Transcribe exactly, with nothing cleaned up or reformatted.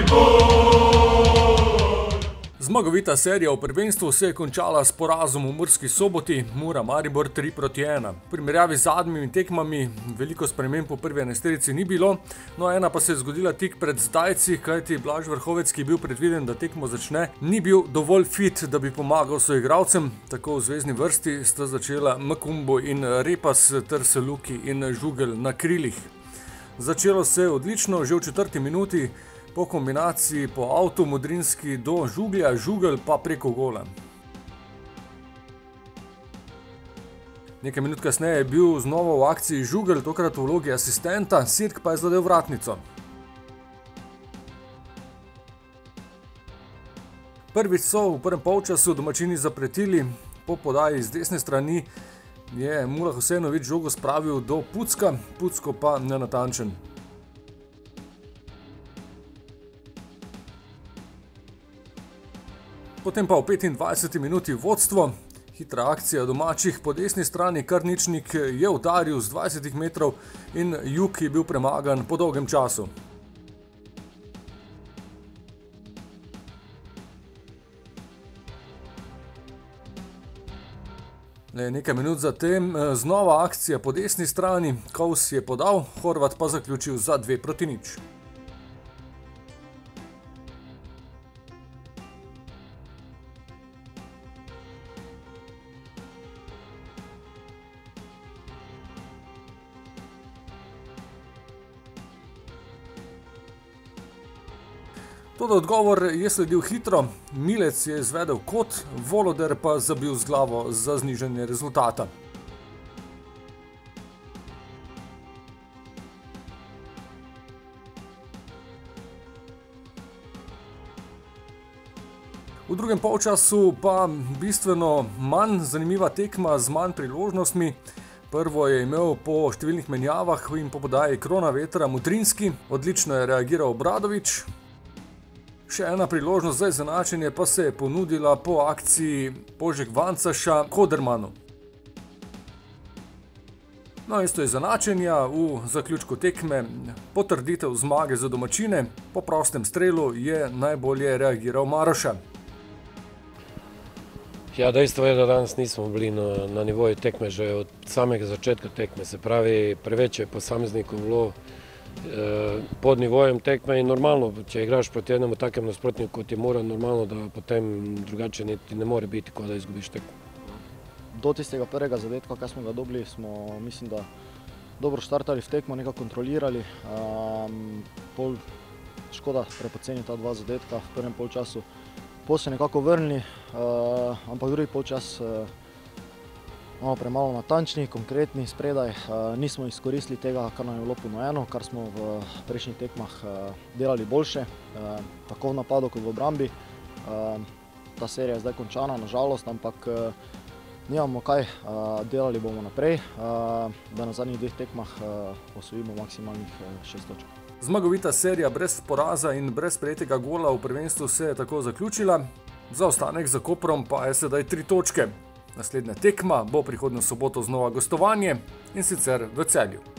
Zmagovita serija v prvenstvu se je končala s porazom v Murski Soboti, Mura-Maribor tri proti ena. V primerjavi z zadnjimi tekmami veliko sprememb po prvi enajsterici ni bilo, no ena pa se je zgodila tik pred zdajci, kajti Blaž Vrhovec, ki je bil predviden, da tekmo začne, ni bil dovolj fit, da bi pomagal soigralcem. Tako v zvezni vrsti sta začela Makumbo in Repas ter Seluki in Žugelj na krilih. Začelo se je odlično, že v četrti minuti, po kombinaciji po avtu Modrinski do Žuglja, Žugelj pa preko gola. Nekaj minut kasneje je bil znova v akciji Žugelj, tokrat v vlogi asistenta, Sirk pa je zadel vratnico. Prvič so v prvem polčasu domačini zapretili, po podaji z desne strani je Mula Husejnović žogo spravil do Pucka, Pucko pa nenatančen. Potem pa v petindvajseti minuti vodstvo, hitra akcija domačih po desni strani, Karničnik je udaril z dvajsetih metrov in Jug je bil premagan po dolgem času. Nekaj minut zatem znova akcija po desni strani, Kovs je podal, Horvat pa zaključil za dve proti nič. Toda odgovor je sledil hitro, Milec je izvedel kot, Voloder pa zabil z glavo za znižanje rezultata. V drugem polčasu pa bistveno manj zanimiva tekma z manj priložnostmi. Prvo je imel po številnih menjavah in po podaji Kronavetra Mudrinski, odlično je reagiral Obradović. Še ena priložnost za izenačenje pa se je ponudila po akciji Požek Vancaša Kodermanu. No, isto izenačenja v zaključku tekme, potrditev zmage za domačine, po prostem strelu je najbolje reagiral Maroša. Ja, dejstvo je, da danes nismo bili na, na nivoju tekme že od samega začetka tekme, se pravi, preveč je posameznikov bilo pod nivojem tekme in normalno, če igraš proti enemu takem nasprotniku kot je Mura, normalno, da potem drugače niti ne more biti, ko da izgubiš tekmo. Do tistega prvega zadetka, kaj smo ga dobili, smo, mislim, da dobro štartali v tekmo, nekaj kontrolirali. Um, pol škoda prepoceni ta dva zadetka v prvem polčasu. Pol se nekako vrnili, uh, ampak drugi polčas uh, malo premalo natančni, konkretni, spredaj. Nismo izkoristili tega, kar nam je bilo ponujeno, kar smo v prejšnjih tekmah delali boljše, tako v napadu kot v obrambi. Ta serija je zdaj končana, nažalost, ampak nimamo kaj, delali bomo naprej, da na zadnjih dveh tekmah osvojimo maksimalnih šest točk. Zmagovita serija brez poraza in brez prejetega gola v prvenstvu se je tako zaključila, zaostanek za Koprom pa je sedaj tri točke. Naslednja tekma bo prihodnjo soboto znova gostovanje, in sicer v Celju.